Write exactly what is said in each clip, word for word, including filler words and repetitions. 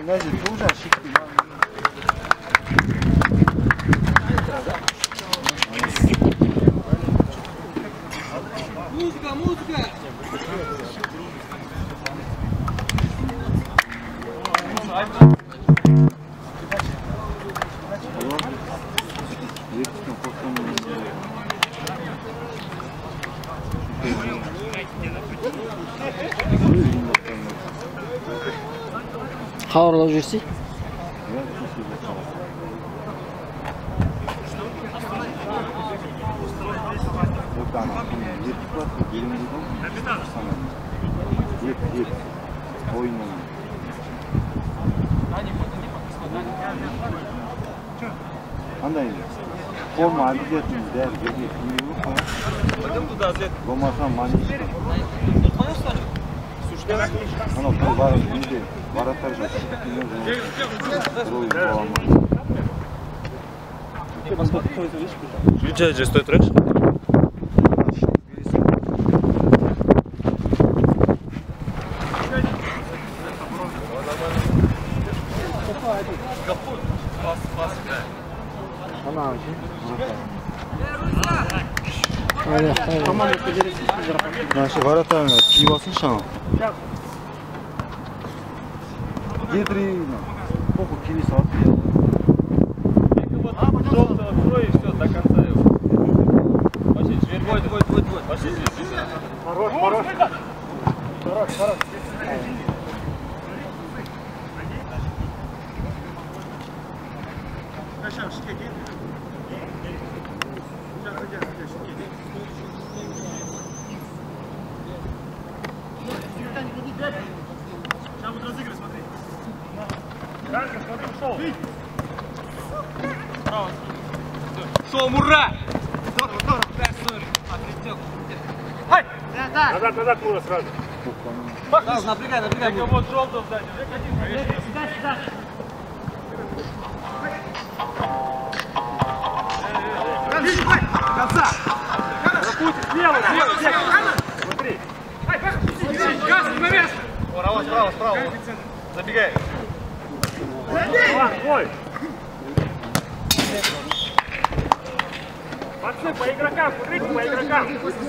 Мязи, тоже ошибки. Музыка, музыка! Хаварлап жүрсей? Андай форма обязательно да, беги. Пойдем туда, Зет. Болмаса манишка. Ана бар, инде бараттар жак. Включай же стой трек. Наши ворота кивасын шаң. Гидри, похуй киви сатты. Желтого открой и все, до конца его. Пошли, твой, твой, твой, твой. Пошли, Хорош, хорош. Хорош, хорош. Сейчас будет разыгрывать, смотри. Ранкин, смотри, ушел. Справа. Шоу, Мура! Здорово, здорово. Ай! Назад, назад, Мура, сразу. Да, напрягай, напрягай. Только вот желтого сзади. Сюда, сюда. Конца! Пропустит, слева, слева, слева. Смотри. Газ, на место! Справа, справа, справа. Забегай. Ладно, твой. Пацаны, по игрокам, смотрите, по игрокам.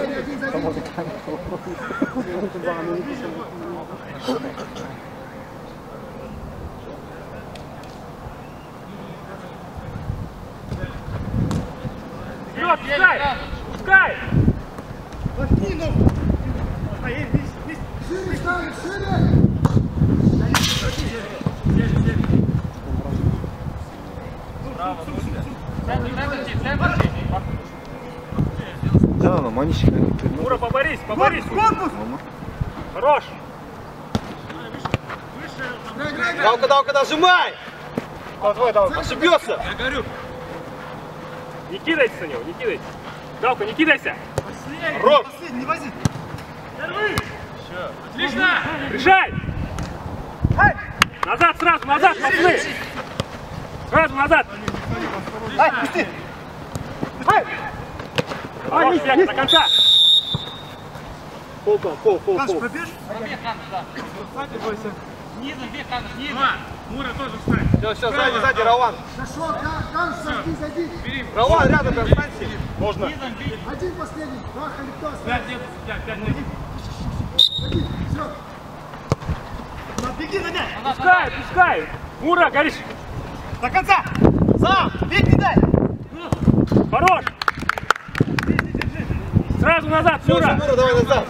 Вперед, пускай! Пускай! Да, ну манишка. Мура, поборись, поборись. Хорош. Далка, далка, дожимай! Давай, давай. Ошибется! Я говорю. Не кидайся на него, не кидайся. Далка, не кидайся. Рот. Не вози. Отлично. Решай. Назад сразу, назад, пацаны. Сразу назад. Ай, пусти. Хорош, Петя, до конца. Пол, пол, пол, пол. Канш, пробежь? Низом, бег, Канш, низом! Мура тоже встань. Все, все, сзади, сзади, Рауан! Хорошо, Канш, зайди, зайди. Рауан, рядом, прям встаньте! Можно. Один последний. Два, Халиктос. Пять, пять, пять, пять. Зайди, все. Беги на мяч. Пускай, пускай. Мура, горишь. До конца. Сам, бег не дай. Хорош. Сразу назад, Все, Мура. Мура, давай назад!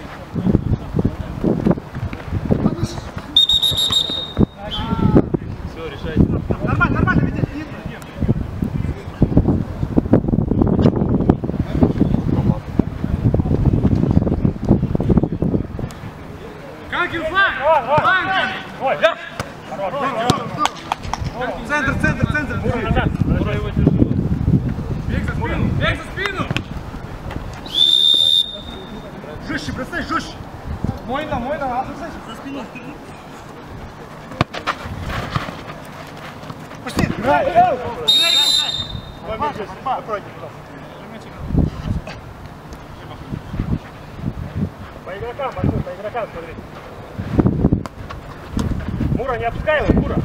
Все, решайте. Нормально, нормально, веди. Канкин, флаг! Канкин! Ой, да. Центр, центр, центр. Мура, назад. Мура его держи. Бег за спину! Бег за спину! Жестче, бросай, жестче. Мойна, мойна, бросай. За спину. Пошли. Играй, играй. По игрокам, Максим, по игрокам смотри. Мура, не опускай его, Мура.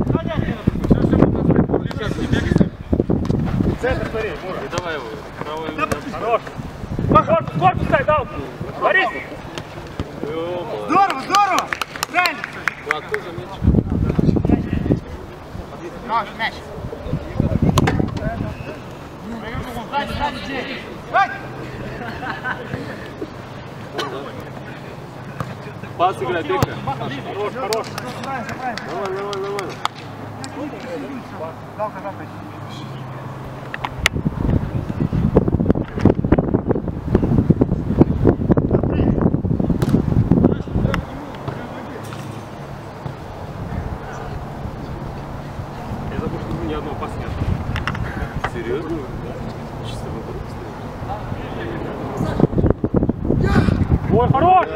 Центр смотри, Мура. И давай его. Хорош. Корпус, корпус дай, дал. Борис. Здорово, здорово! Правильно! Да, тоже мяч. Нож, мяч. Сзади, сзади, Джей. Ай! Пас играй, Бека. Хорош, хорош. Нормально, нормально, нормально. Далка, далка. Я забыл, что ни одного паса нет. Серьезно? Чисто Ой, хорош!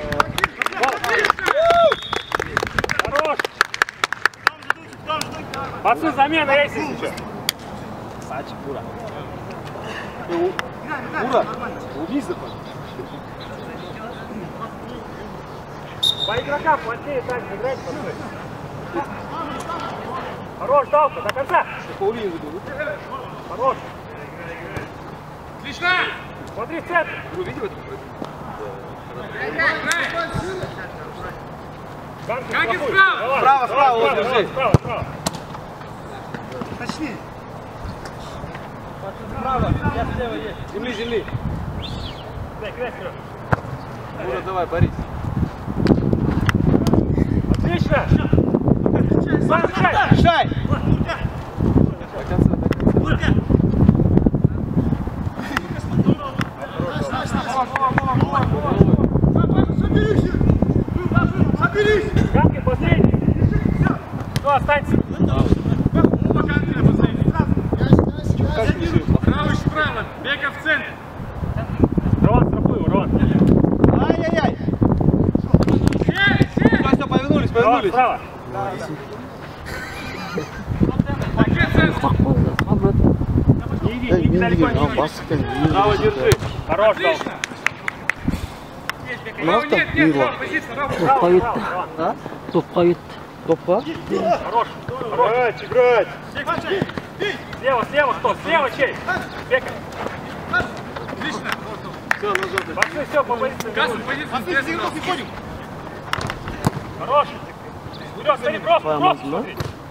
Хорош! Пацаны, замена есть, если что. Сачи, Мура. Мура, Убийство. По игрокам плотнее так играть, пацаны. Хорош, Далка, до конца. Паулин забыл. Хорош. Отлично! Смотри, в центр. Вы видели это? Ганкин справа! Справа, справа, вот, держи. Справа, справа. точнее. Справа, я слева есть. Земли, земли. Дай, кидай вперед. Мура, давай, Борис. Отлично! Сам решай! Решай! До конца, до конца. Соберись! Соберись! Ганкин последний! Ну, останься! Правый справа, Бека в центр. Рован, страхуй его, Рован! Ай-яй-яй! Все, все, повернулись, Рован, повернулись. справа! Не иди, не иди далеко, не иди! Право держи. Хорош, Далка! Нет, нет, право, позиция, право. Право, право, Рован! Топает. Топа? Хорош! Играть, играть! Слева, слева кто? Слева чей? Бека! Отлично. Все, назад. Пошли, все, по позиции. Кассу, позицию. Хорош! Вперед, смотри, просто, просто смотри!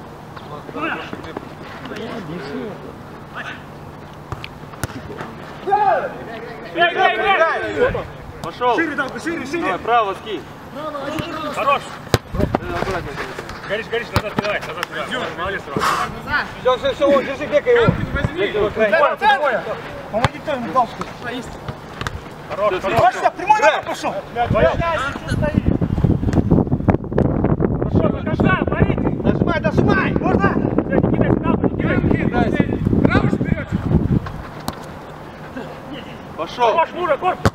Играй, играй, играй! Пошел. Шире, Далка, шире, шире. Давай, право скинь. Хорош! Аккуратнее. Горишь, горишь, назад передавай, назад передавай. Молодец, Роман. Все, все, все, вот, держи, Бека его. Бека его крайне. Прямое. Помоги кто ему Далку. Хорош, хорош. Пошел, прямой напад пошел. Вдвоем. Хорошо, до конца, боритесь! Нажимай, нажимай. Можно? Все, не кидай, справа, не кидай. Право вперед. Пошел. Хорош, Мура, корпус!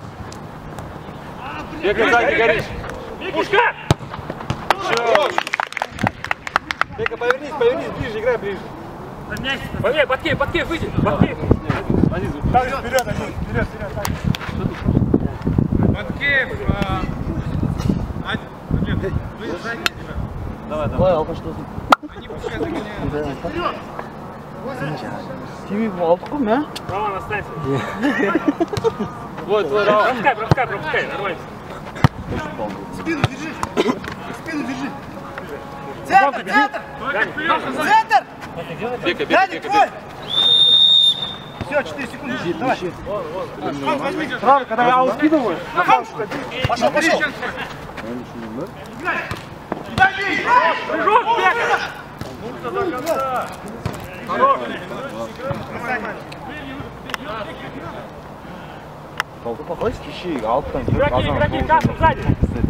Бека сзади горишь. Пушка! Хорош. Бека, повернись, повернись, ближе, играй ближе. Поверь, Баткеев, Баткеев, выйди! Баткеев! Так, вперед, один, вперед, вперед. Так. Маткеев. Давай, давай. Давай, алка что ты? Они пускай загоняют. Вперед! Тимми в алку, мя? Роман, останься. Вот, твой раунд. Пропускай, пропускай, пропускай, нормально. Спину держи. Спину держи. Центр, центр. Центр. Бека, Бека, Дядя, Бека, твой. Бека. Все, четыре секунды. Давай. Правда, когда я аут-скидываю. Пошел, пошел. Прыжок, Бека! Хорош! киши алттан Игроки, игроки, кассу сзади!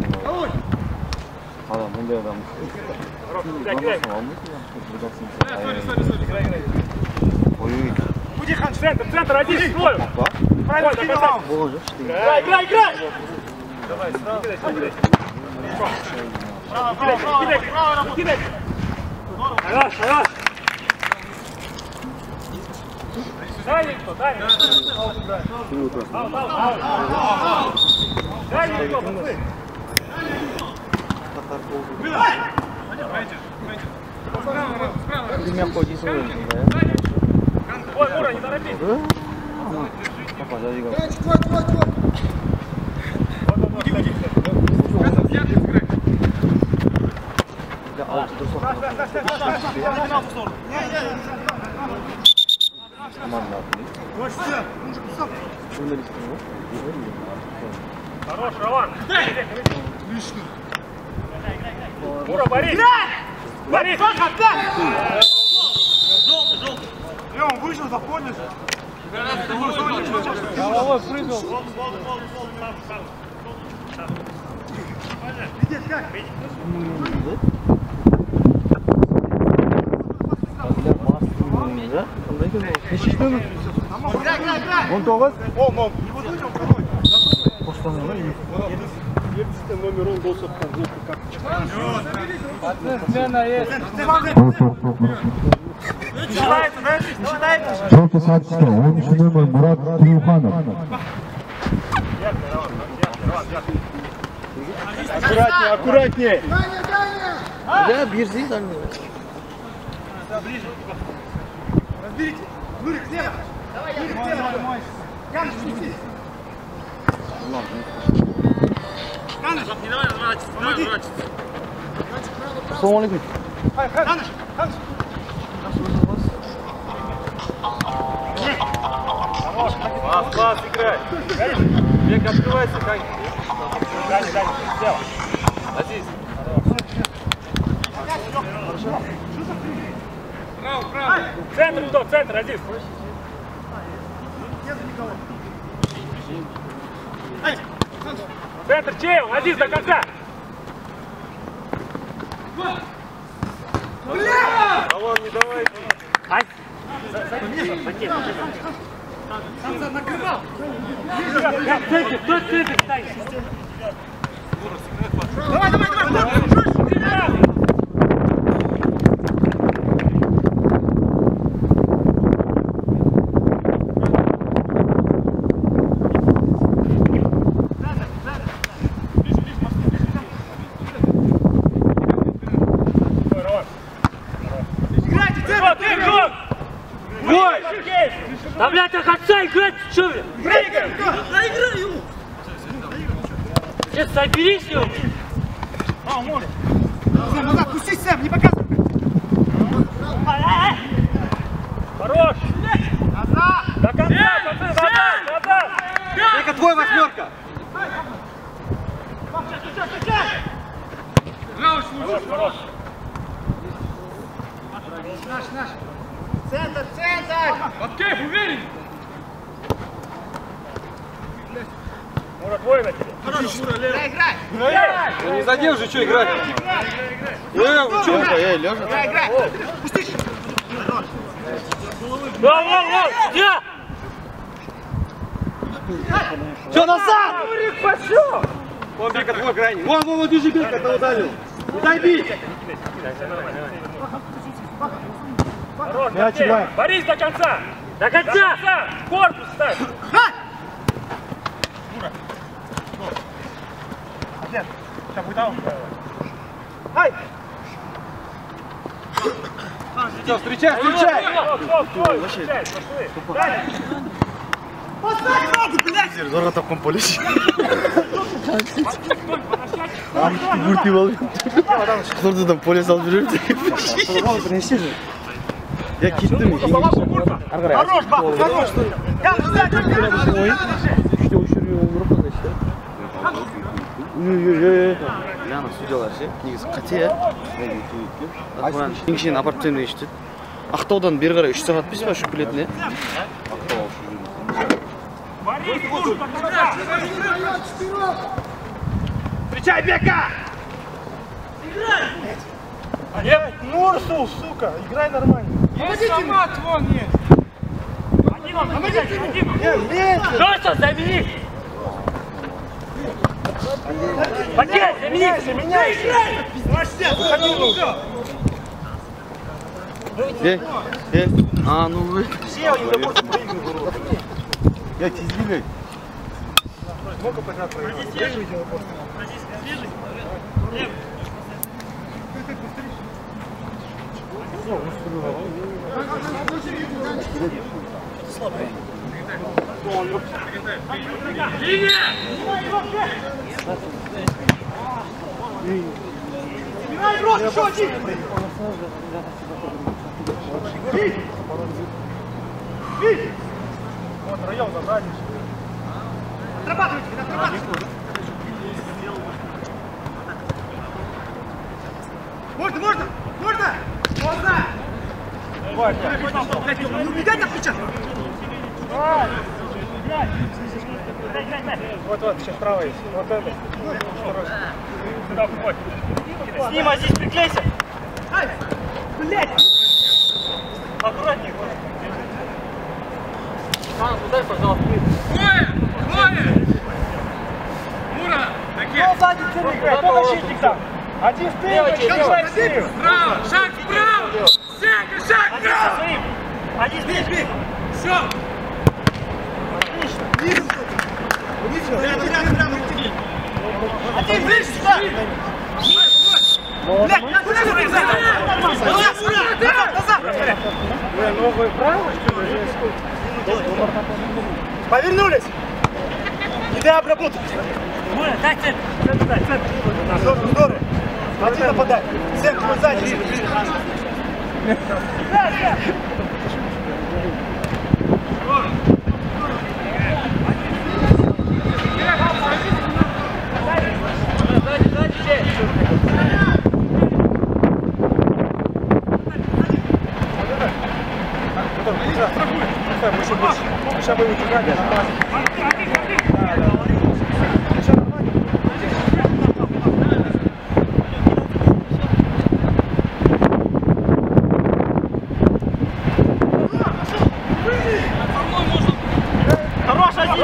адам мындай адам Хорош, кидай, кидай! ой Будихан, центр, центр, один, свой! Правильно, до конца! боже Играй, играй, играй! Давай, сразу. Кидай, кидай. Право, право, кидай, право, кидай! Хорош, хорош! Дай никто, дай никто! Аут, аут, аут! Дай никто, пацаны! Меня ходит свой. Ой, Мура, не торопись. Папа, дай его. Раньше, твой, твой, твой. Уйди, уйди. Да, а вот тут Команда. Хорош, Роман. Мура, Борис. Борис. Лём, вышел, заходишь. головой прыгал. Видишь, как? Играй, играй, играй! он тоғыз? Ол, ол. Смена есть. Желтый садится, он еще номер Мурат Триуханов. Аккуратнее, аккуратнее. Даня, Даня! Да, бирзи там. Разберите! Нурик, слева! Нурик, слева! Яныш, иди! Яныш, не давай разворачиваться, давай разворачиваться! Ассаламу алейкум. Яныш, Яныш! Пас, пас, играй. Бег, открывайся, как. Дальше, дальше, слева. Азиз. Право, право! Центр, кто? Центр, Азиз. Центр, чей он? Азиз, до конца. Давай, не давай. Ай. Санса накрывал! Центр, кто центр стоит? Давай, давай, давай! Играйте, Вот, ты, Джон! Бой! Да, блядь, так отца играть, что ли? Проиграю! Сейчас соберись, его. Сэм, назад, пусти, Сэм, не показывай! Хорош! Назад! До конца, пацаны, назад, назад! Только твой восьмерка. Хорош, хорош. Наш, наш! Центр, центр! Подкейф, уверен? Мура, твой на тебе. Играй, играй! Ну не задержи, что играть? Э, вы что? Э, лежа. Играй, играй! Пусти! Да, вон, вон, где? Что, назад? Мурик, пошел! Вон Бека, твой крайний. Вон, вон, вон, держи Бека, ты ударил. Не дай бить. Хорош, Мяч Матвей. играй. Борись до конца! До конца! Корпус ставь! Сейчас будет аут. Все, встречай, встречай. Стоп, стоп, стоп! Встречай, пошли! Дай! Поставь ногу, блядь! Зорға тапқан полис. Ам, Бүртіп алып. Қызылордадан полис алып жүреді. Бірнеше жыл. Я кеттім. Хорош, бах, хорош! Я, сзади, Üçte uçuruyor, vurup da işte. Яна судьялар ше, негізі қате я. Атынан кеңшен апарып тастаймын дейді. Ақтаудан бері қарай үш сағат бес па ұшып келетін е? Борис, лучше до конца! Встречай, Бека! Нет, Нурсул, сука, играй нормально. Есть автомат, вон есть. один он, один он! Жестко, замени! Потерь, замени! Меняй, играй! Выходи, ну. Е, е, а, ну вы. Все, они просто проигрывают. Я тезгілей. Сколько подряд проигрывают? Вот район забрали. Отрабатывайте, отрабатывайте. Можно, можно, можно! Можно! Не убегать от плеча! Вот, вот, сейчас правая есть. Вот это. С ним, а здесь приклейся. Ай! Блять! Аккуратнее. Ударь, пожалуйста. Двое! Двое! Мура! Кто сзади целый играет? Кто защитник там? Один вперед, шаг вперед! Вправо! Шаг вправо! Сека, шаг вправо! Один здесь. Все! Один ближе сюда! Блядь, назад! Назад! Новый право, что ли? Повернулись! Не дай обработать! Мура, дай цель. Здорово, здорово! Один нападай! Всем, кто сзади! Сейчас мы вытягали. Хорош, один.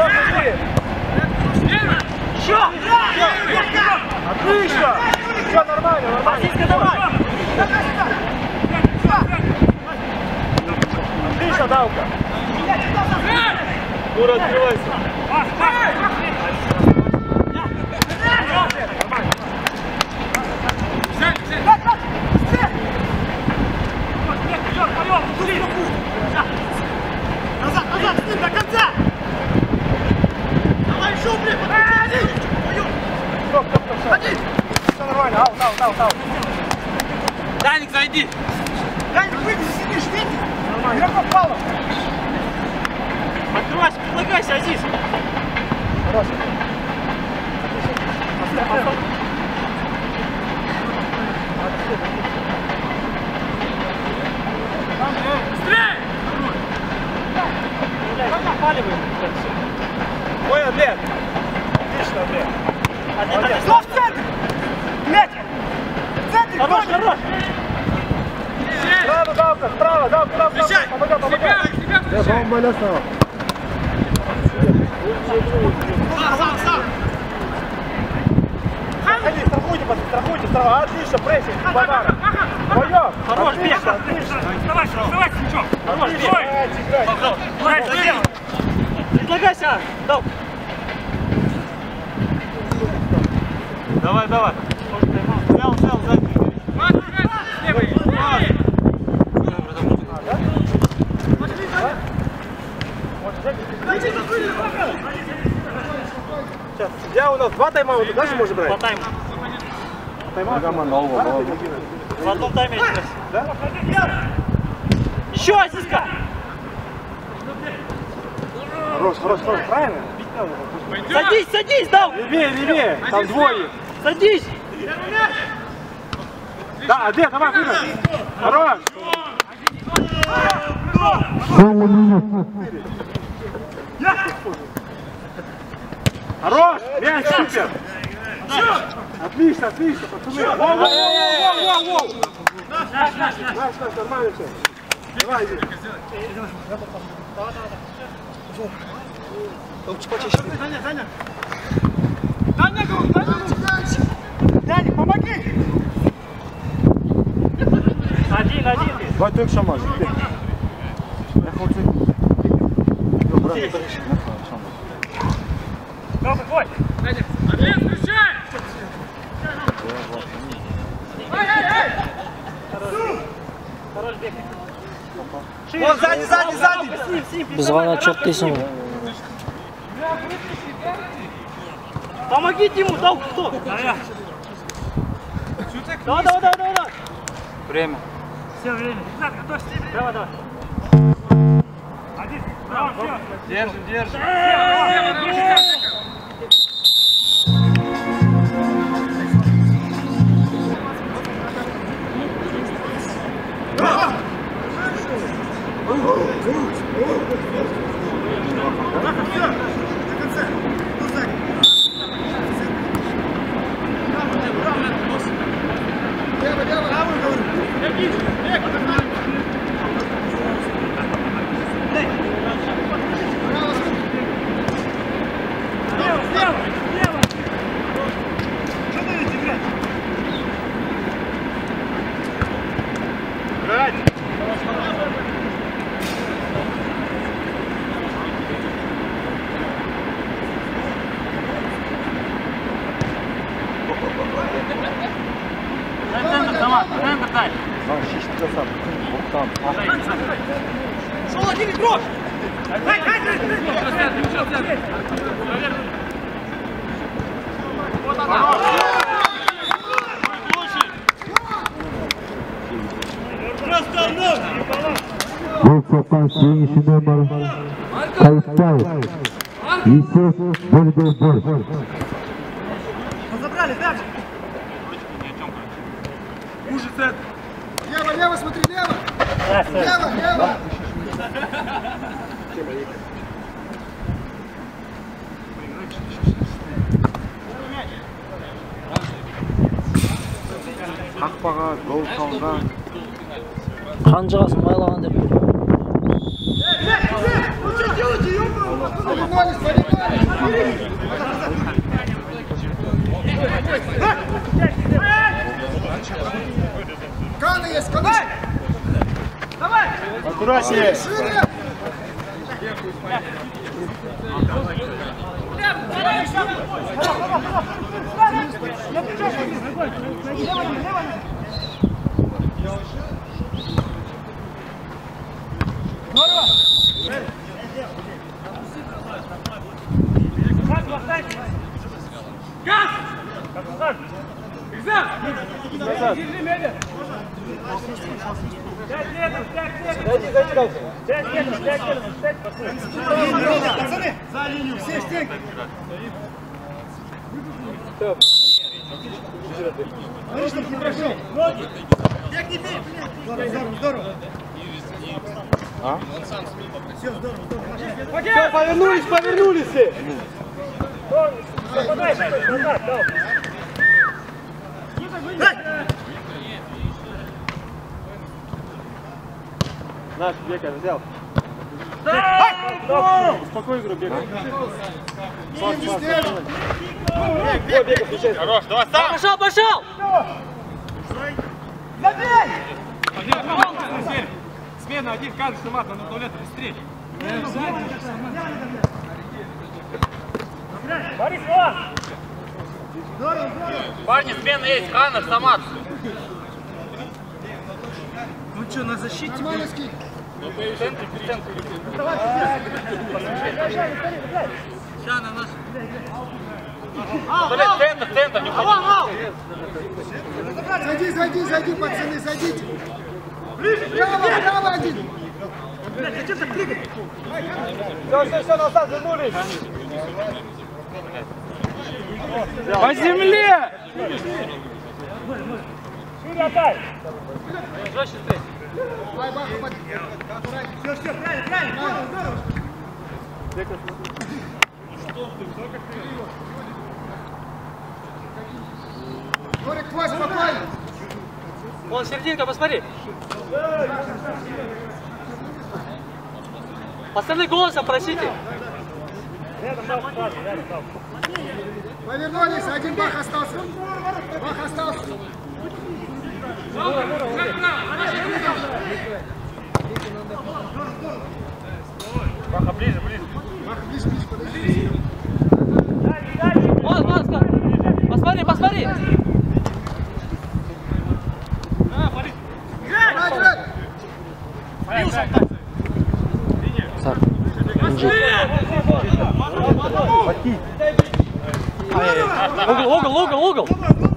Еще. Отлично! Все нормально, нормально. Азизка, давай. Отлично, Давка. Ура, открывайся. Назад, назад, с ним до конца! Давай, шубли! Один! Стоп, стоп, стоп, стоп. Один! Все нормально, аут, аут, аут, аут. Даник, зайди! Даник, выйди, сидишь, видишь? Нормально. Игроков мало. Открывайся, предлагайся, Азиз. Хорош. Быстрее! Ой, Адлет! Отлично, Адлет! Молодец. Кто в центре? Блядь! В центре! Хорош, кто? хорош. Справа, Давка, справа, Давка, Давка, Встречай! помогай, помогай! Себя, себя встречай! Ходи, страхуйте, страхуйте, страхуйте, отлично, прессинг, подарок! Боёк! Хорош, бег. Отлично, отлично! Давай, давай, Сычок. Хорош, бег. Играйте, играйте! Дальше, слева. Предлагайся, Дав. Давай, давай! Взял, взял, сзади! Сейчас, я у нас два тайм-аута, дальше можем брать? По тайму. Тайм-аут? В одном тайме. Да? Еще, Азизка. Хорош, хорош, хорош, правильно? Садись, садись, Дав. Левее, левее, там двое. Садись. Да, Аде, давай, выиграй. Хорош. Хорош, мяч, супер. Отлично, отлично, пацаны. Воу, воу, воу, воу, воу. Наш, наш, наш, нормально все. Давай, иди. Даня, Даня. Даня, Даня. Даня, помоги. Один, один. Давай только шамаш. Я хочу. Добре. Давай, твой. Атлет, встречай! Вон, сзади, сзади, сзади! Biz gana çok değilsin. Помогите ему, да, кто? Давай, давай, давай, давай. Время. Все, время. Давай, давай. Один. Браво, все. Держим, держим. Lan şişti de sen. Boktan. Sola gidin, bro! Haydi, haydi! Bu sokan şeyin içinde var. Kayıtlar. Yusuf Bölgözböl. Разобрали, дальше! Хуже центр! Лево, лево, смотри, лево! Лево, лево! Қақпаға гол салған. Қанжығасын байлаған деп. Повернулись, повернулись! Кана есть, кана! Давай! Аккуратнее. Шире! Пацаны, за линию, все стенки. Смотри, чтоб не прошел. Бег не бей, блин. Здорово, здорово, здорово. А? Все, здорово, здорово. Все, повернулись, повернулись все. Наш Бека взял. Успокой игру, Бека. Хорош, давай, сам! Пошел, пошел! Смена один, каждый мат, надо туалет быстрее. Борис, вон! Парни, смена есть, Ханов, Самат. Ну что, на защите? Малыски. В центре, в центре. Сейчас на нас. Центр, центр, не уходи. Зайди, зайди, зайди, пацаны, зайдите. Право, право один. Блядь, зачем так прыгать? Все, все, все, назад, вернулись. По земле! Шире отдай. Жестче стрель. Все, все, правильно, правильно, здорово, здорово. Горик, твой, спокойно. Вон серединка, посмотри. Пацаны, голосом просите. Повернулись, один бах остался. Бах остался. Баха, ближе, ближе. Бах, ближе, ближе, подожди. Вон, вон, посмотри, посмотри. Сар. Инжит. Угол, угол, угол, угол.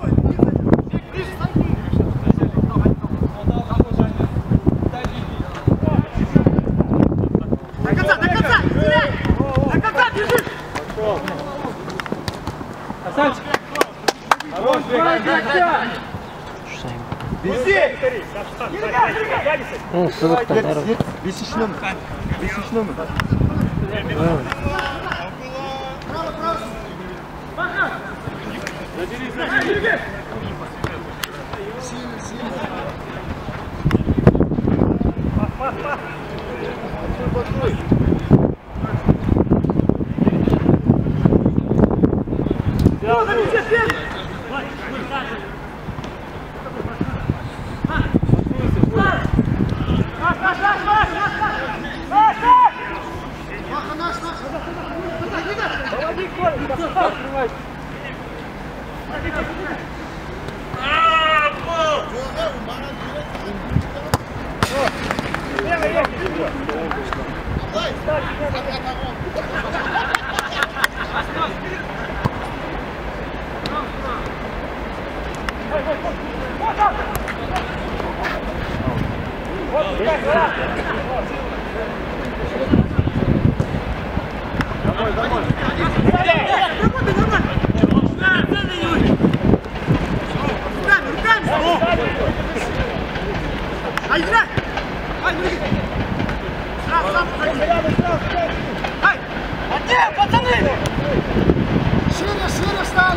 До конца, до конца! Стреляй! До конца бежишь! Красавчик! Хорош, Вези! Ну, сызықтан бәрі. Бесінші номер. Бесінші номер. Шире, шире встали!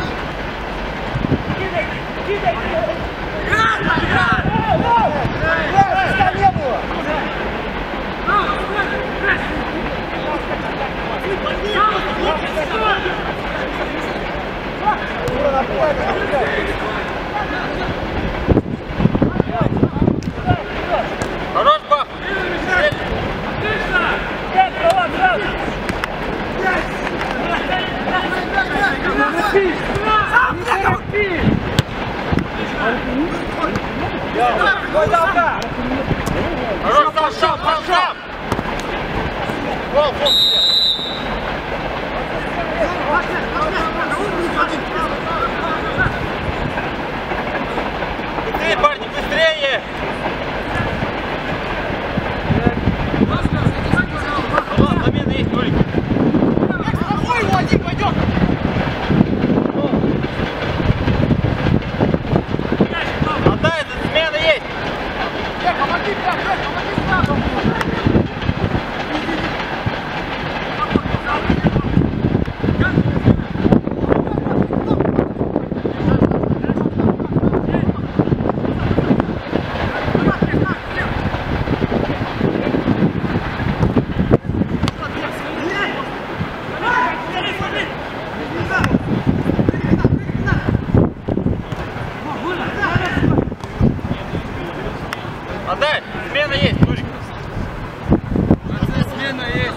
Хорош, пап! Хорош, пошел, пошел! Гол, гол! Быстрее, парни, быстрее! Замена есть, Толик. Отдай, замена есть! Помоги, помоги сразу! Отдай, смена есть, Толик. Смена есть.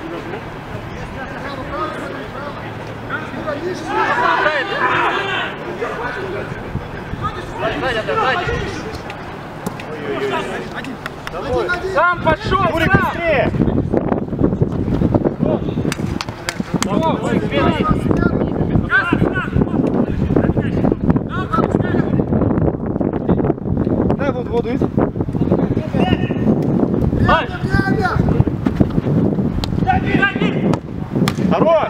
Отдай, отдай, отдай. Сам пошел, Бурик, быстрее! Смена есть. Дай вот воду из. Хорош!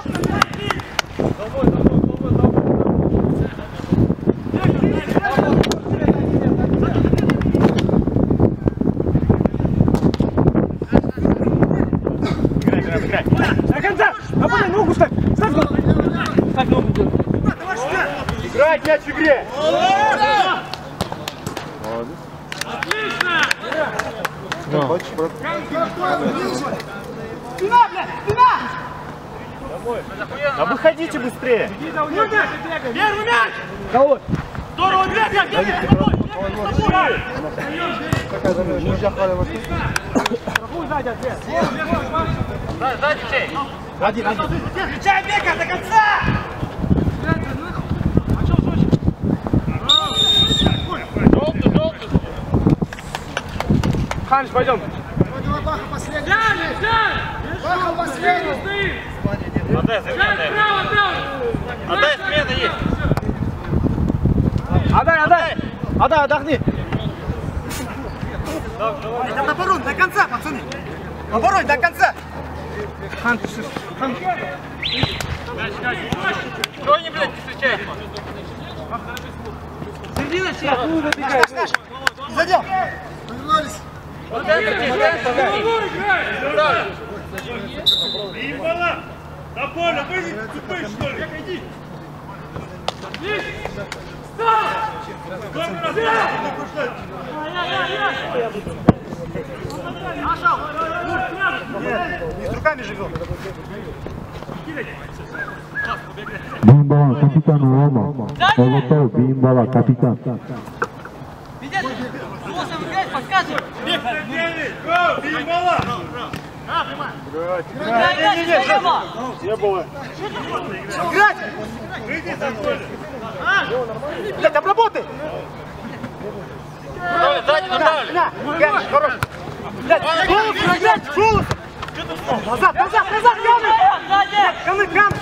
До конца! А потом ногу ставь! Ставь ногу! Ставь ногу! Играть мяч в игре! Хочешь, брат? Спина, блядь! Спина! А выходите быстрее! Первый мяч! Кого? Здорово, блядь! Какая замена? Нельзя халивать. Сзади чей? Один, один. Встречай Бека до конца! Желтый, желтый. Ханш, пойдем. Ваха последний. Ваха последний. Отдай, отдай, смена есть. Отдай, отдай! Отдай, отдохни! Оборон до конца, пацаны! Оборон до конца! Что они, блядь, не встречают? Середина сейчас! Наш, наш! Задел! Повернулись! Вот это, вот это! Имбала! На поле, выйди, тупой, что ли? Иди! Не с руками живем! Бимбала капитан Рома. Полотов Бимбала капитан. Имбала! Где было? Играть! Выйди за поле! Блядь, обработай! Сзади направили! На, Ганыч, хорош! Блядь, голос, блядь, голос! Назад, назад, назад, Ганыч! Ганыч, Ганыч!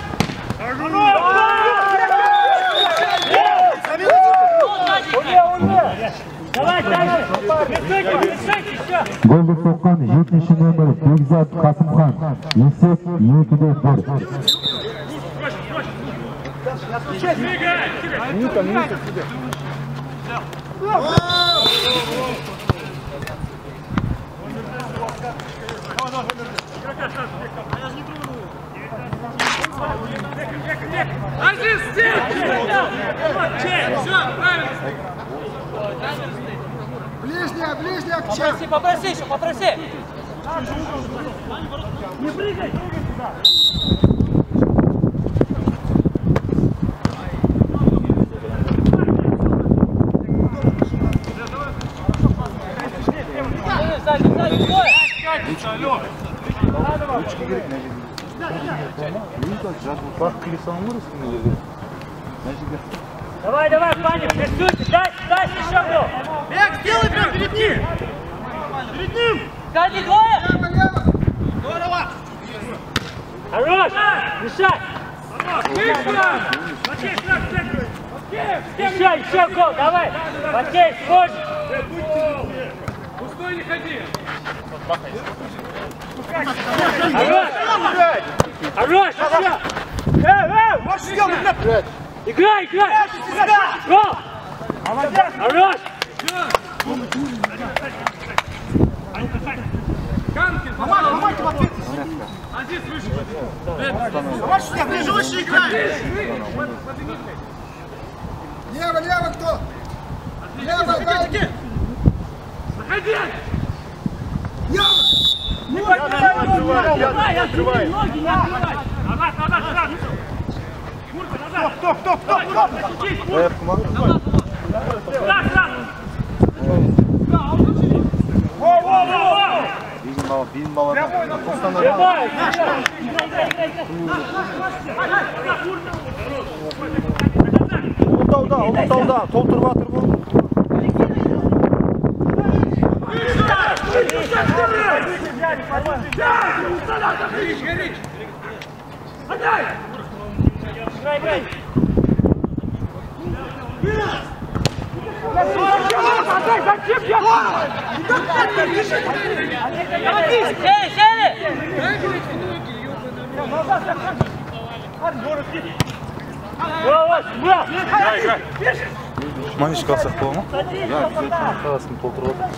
Golga soqqan yettinchi nomer Bekzod Qasimxon. Yusuf ikkiga bir. Минута, минута, сюда. Азиз, стиль! Все, правильно! Ближняя, ближняя к чам! Попроси, попроси еще, попроси! Не прыгай! Сзади, сзади, стой! Rучки gerek ne bileyim. Neyi takacağız? Bak klisan vurursun ne dedi. Necik. Давай, давай, Паня, прессуйте, дай, дай еще одну! Бег, сделай прям перед ним! Перед ним! Сзади двое! Здорово! Хорош! Мешай! Еще, еще гол, давай! Матей, скотч! Пустой не ходи! Хорош! Хорош! Эй, эй! Можешь сделать, блядь! Играй, играй! Гол! Хорош! Помогай, помогай, помогай! Азиз, выше! Помогай, сюда, ближе, выше играй! Лево, лево, кто? Лево, дай! Заходи! Лево! Давай, открывай! Ноги не открывай! Назад, назад, назад! Мурка, назад! Стоп, стоп, стоп, стоп! Так, так! Бимбала, Бимбала. Давай! Ұлытауда, ұлытауда, толтырып атыр бұл. Сели, сели! Манечка алсақ бола ма? Қаласын толтырып атыр.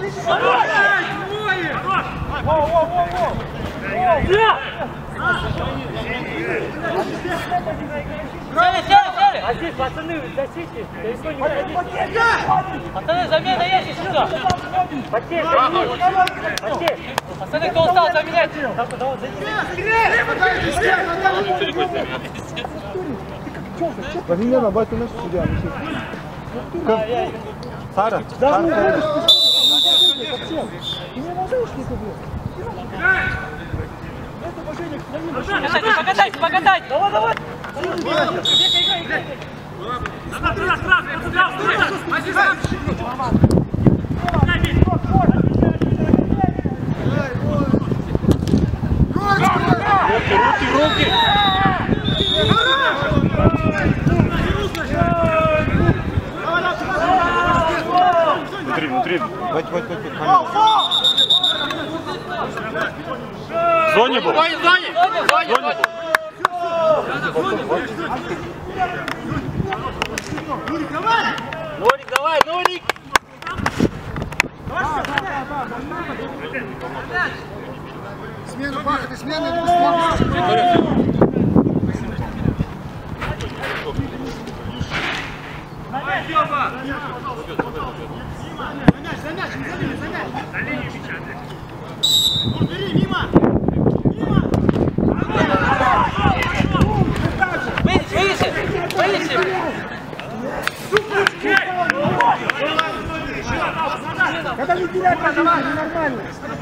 Сели, сели, сели! Азиз, пацаны, защите! Далеко не уходите! Пацаны, замена есть еще что? Потей, потей! Пацаны, кто устал, заменяйте! Бахинga на байту нас судья. Сара. Покатайте, покатайте! Давай, давай! Назад, раз, раз! Азиз, Азиз! хоть, хоть, хоть. В зоне был? В зоне, в зоне! В зоне, в зоне! Нурик, давай, Нурик! Смена, Паха, ты смена или без смены? Выйди, выйди! Выйди! Когда не терять, давай, нормально.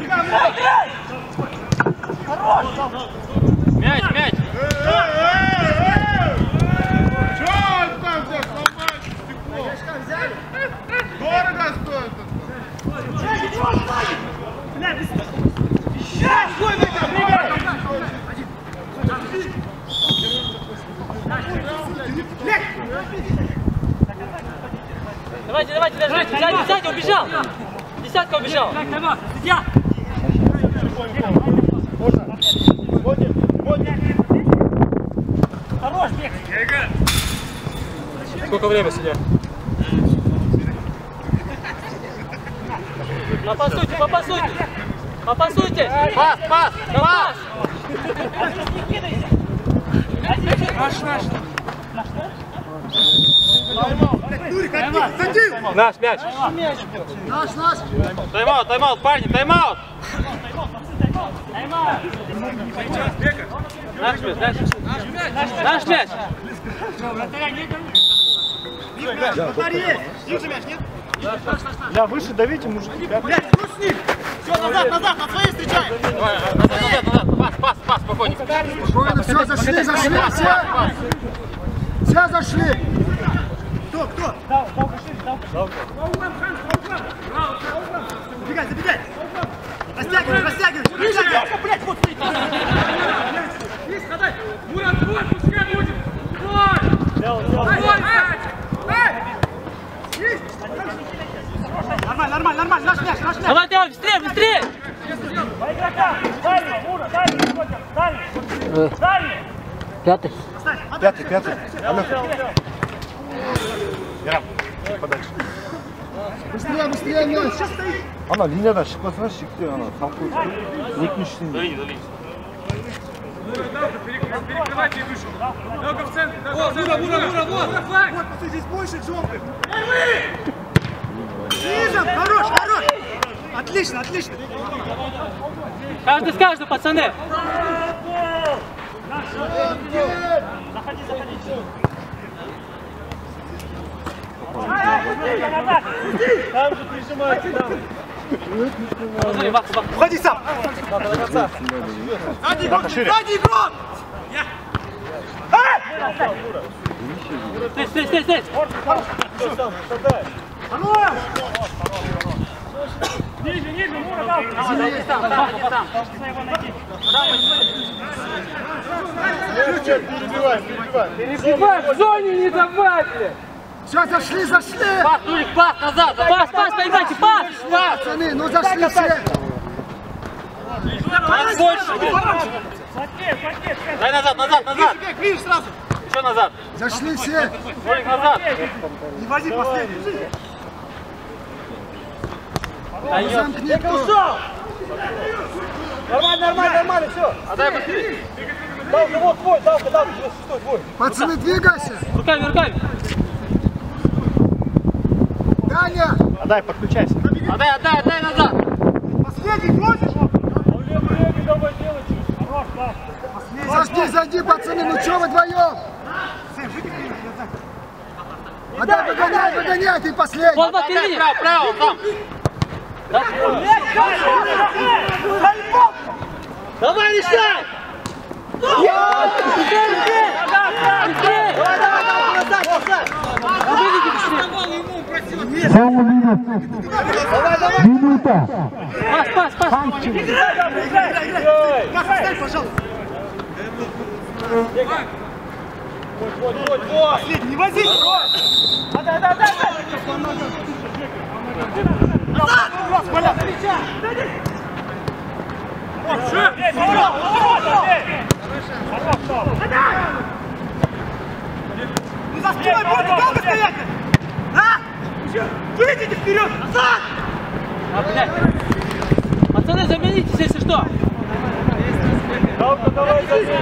Мяч, мяч! Дорого стоит. Давайте, давайте, держите! Сзади, сзади, убежал! Десятка убежал! Хорош, бег! Сколько времени сидят? Попасуйте, попасуйте! Попасуйте! Пас, пас, Пас! Наш, наш! Наш мяч. Наш, наш. Тайм-аут, тайм-аут, парни, тайм-аут! Наш мяч, наш мяч! Наш мяч! Я выше давите, мужики. Все, назад, назад, на своей встречай. Давай, назад, назад, назад, пас, пас, пас, спокойненько. Спокойно, все, зашли, зашли, все. Все зашли. Кто, кто? Забегай, забегай. Растягивай, растягивай. Растягивай. Блядь, вот стоит. Есть, ходай! Мурат, твой, пускай будет! Твой! Нормально, нормально, нормально. Наш мяч, наш мяч. Давай, давай, быстрее, быстрее! По игрокам! Дальний, Мурат, дальний, Котя, дальний! Дальний! Пятый. Пятый, пятый. Подальше. Быстрее, быстрее, мяч. Ана линиядан шықпасына шекте ана салқын екінші үстінде. Перекрывайте и вышел. Много в центре. О, Мура, Мура, Мура, Мура, флаг! Вот, здесь больше джомпы. Ниже, хорош, хорош. Отлично, отлично. Каждый с каждым, пацаны! Заходи, заходи. Там же прижимайте, там. Уходи сам. Сзади игрок, сзади игрок. Стой, стой, стой, стой! Ниже, ниже, Мура, дал. Перебивай, перебивай. Перебивай, в зоне не давай, блядь. Все, зашли, зашли. Пас, Нурик, пас, назад! Пас, пас, поиграйте, пас! Пацаны, ну зашли все. Больше! Плотнее, плотнее, Дай назад, назад, назад! Видишь сразу. Еще назад! Зашли все. Нурик, назад! Не вози последний. Даёт. Замкни кто. Нормально, нормально, нормально, все. Отдай быстрее! Давка, вот твой, давка, давка, шестой, твой. Пацаны, двигайся. Руками, руками! Даня. Отдай, подключайся. Отдай, отдай, отдай назад! Последний бросишь. Зажди, зайди, пацаны, ну что вы вдвоем? Отдай, погоняй, погоняй, ты последний. Вот, вот, Отдай, впереди! право, право, там! Давай, решай! Соңғы минут. Минута. Пас, пас, пас! Оставь, пожалуйста. Последний, не вози. Отдай, отдай, отдай. Ну за спиной будете долго стоять! Да? Выйдите вперед! Назад! А, блядь. Пацаны, заменитесь, если что. Давай, давай, давай.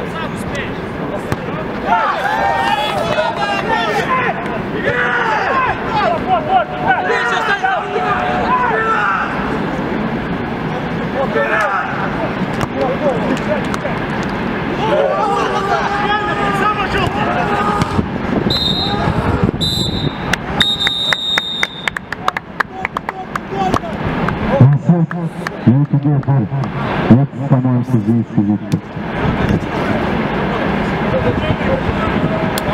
Екіге бір. Екі становится здесь сидит.